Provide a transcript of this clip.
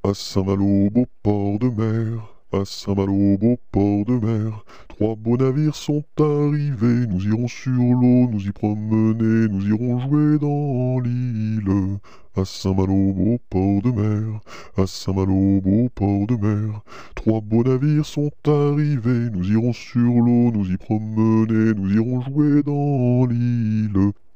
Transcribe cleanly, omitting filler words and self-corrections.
À Saint-Malo, beau port de mer, à Saint-Malo, beau port de mer, trois beaux navires sont arrivés, nous irons sur l'eau, nous y promener, nous irons jouer dans l'île. À Saint-Malo, beau port de mer, à Saint-Malo, beau port de mer, trois beaux navires sont arrivés, nous irons sur l'eau, nous y promener, nous irons jouer dans l'île.